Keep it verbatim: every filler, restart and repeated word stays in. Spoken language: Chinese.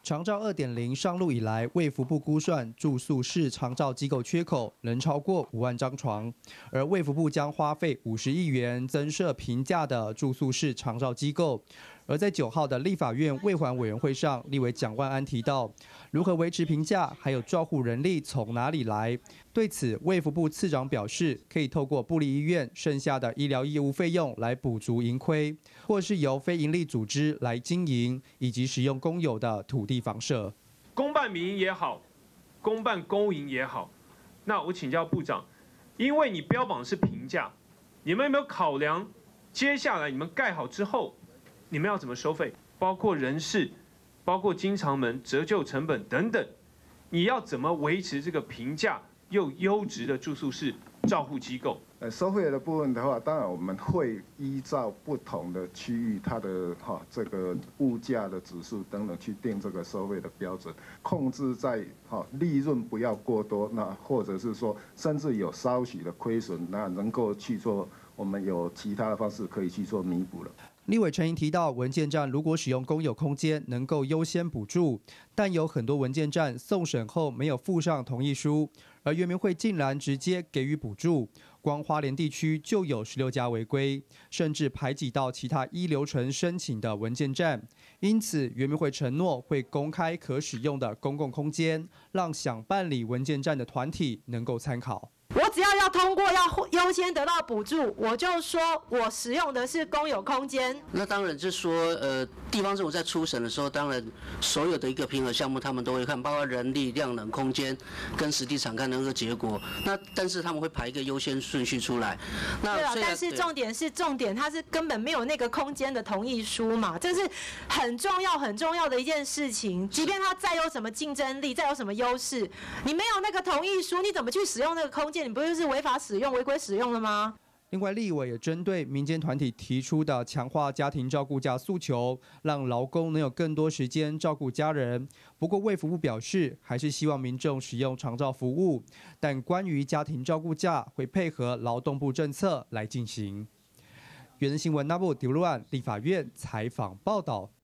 长照 二点零 上路以来，卫福部估算住宿式长照机构缺口能超过五万张床，而卫福部将花费五十亿元增设平价的住宿式长照机构。而在九号的立法院卫环委员会上，立委蒋万安提到，如何维持平价，还有照护人力从哪里来？对此，卫福部次长表示，可以透过部立医院剩下的医疗业务费用来补足盈亏，或是由非营利组织来经营，以及使用公有的土地房舍。 公办民营也好，公办公营也好，那我请教部长，因为你标榜的是平价，你们有没有考量接下来你们盖好之后？你们要怎么收费？包括人事，包括经常门、折旧成本等等，你要怎么维持这个平价又优质的住宿式照护机构？ 呃，收费的部分的话，当然我们会依照不同的区域，它的哈、哦、这个物价的指数等等去定这个收费的标准，控制在哈、哦、利润不要过多，那或者是说甚至有稍许的亏损，那能够去做，我们有其他的方式可以去做弥补了。 立委陈莹提到，文件站如果使用公有空间，能够优先补助，但有很多文件站送审后没有附上同意书，而原民会竟然直接给予补助，光花莲地区就有十六家违规，甚至排挤到其他一流程申请的文件站。因此，原民会承诺会公开可使用的公共空间，让想办理文件站的团体能够参考。 我只要要通过，要优先得到补助，我就说我使用的是公有空间。 那当然是说，呃，地方政府在初审的时候，当然所有的一个评核项目，他们都会看，包括人力、量能、空间跟实地场看的那个结果。那但是他们会排一个优先顺序出来。那对啊，但是重点是重点，它是根本没有那个空间的同意书嘛，这是很重要很重要的一件事情。即便它再有什么竞争力，再有什么优势，你没有那个同意书，你怎么去使用那个空间？你不就是违法使用、违规使用了吗？ 另外，立委也针对民间团体提出的强化家庭照顾假诉求，让劳工能有更多时间照顾家人。不过，卫福部表示，还是希望民众使用长照服务，但关于家庭照顾假会配合劳动部政策来进行。原新闻 Nabu 丢乱立法院采访报道。